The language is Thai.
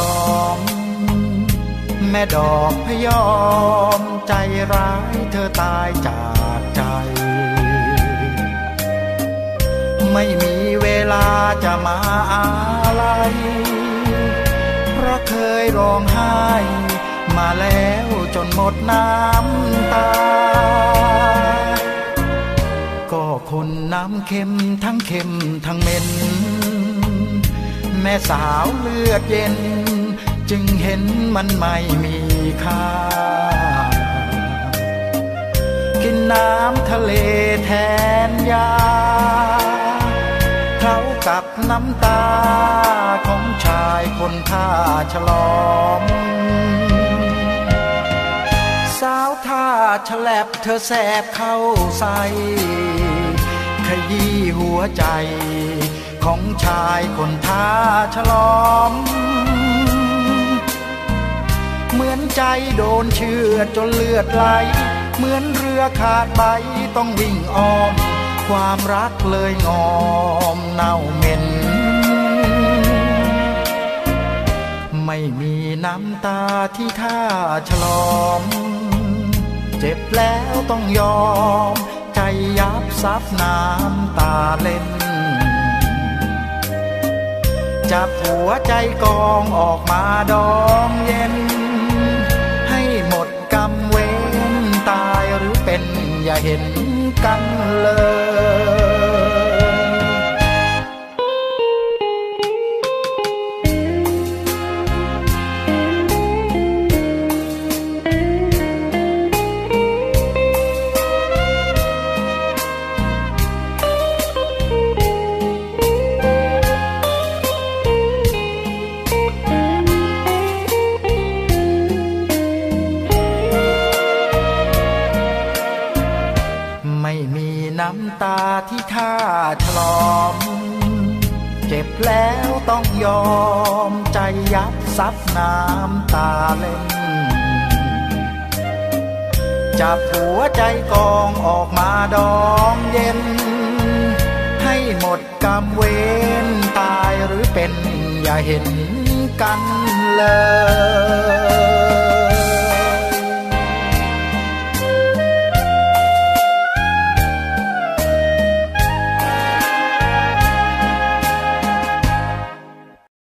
มแม่ดอกพยอมใจร้ายเธอตายจากใจไม่มีเวลาจะมาอาลัยเพราะเคยร้องไห้มาแล้วจนหมดน้ำตาก็คนน้ำเค็มทั้งเค็มทั้งเหม็นแม่สาวเลือดเย็นจึงเห็นมันไม่มีค่ากินน้ำทะเลแทนยาเท่ากับน้ำตาของชายคนท่าฉลอมสาวท่าฉลบเธอแสบเข้าใส่ขยี้หัวใจของชายคนท่าฉลอมเหมือนใจโดนเชือดจนเลือดไหลเหมือนเรือขาดใบต้องวิ่งอ้อมความรักเลยงอมเน่าเหม็นไม่มีน้ำตาที่ท่าฉลอมเจ็บแล้วต้องยอมใจยับซับน้ำตาเล่นจับหัวใจกองออกมาดองเย็นให้หมดกรรมเว้นตายหรือเป็นอย่าเห็นกันเลยน้ำตาที่ท่าฉลอมเจ็บแล้วต้องยอมใจยับซับน้ำตาเล่นจับหัวใจกองออกมาดองเย็นให้หมดกรรมเวรตายหรือเป็นอย่าเห็นกันเลย